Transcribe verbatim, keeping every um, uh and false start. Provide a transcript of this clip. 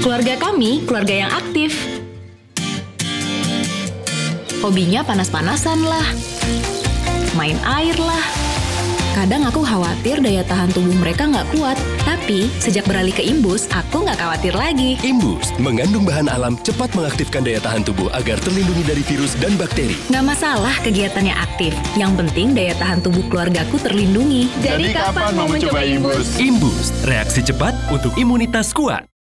Keluarga kami, keluarga yang aktif. Hobinya panas-panasan lah, main air lah. Kadang aku khawatir daya tahan tubuh mereka nggak kuat. Tapi, sejak beralih ke Imboost, aku nggak khawatir lagi. Imboost mengandung bahan alam cepat mengaktifkan daya tahan tubuh agar terlindungi dari virus dan bakteri. Nggak masalah kegiatannya aktif. Yang penting daya tahan tubuh keluargaku terlindungi. Jadi kapan mau mencoba Imboost? Imboost, reaksi cepat untuk imunitas kuat.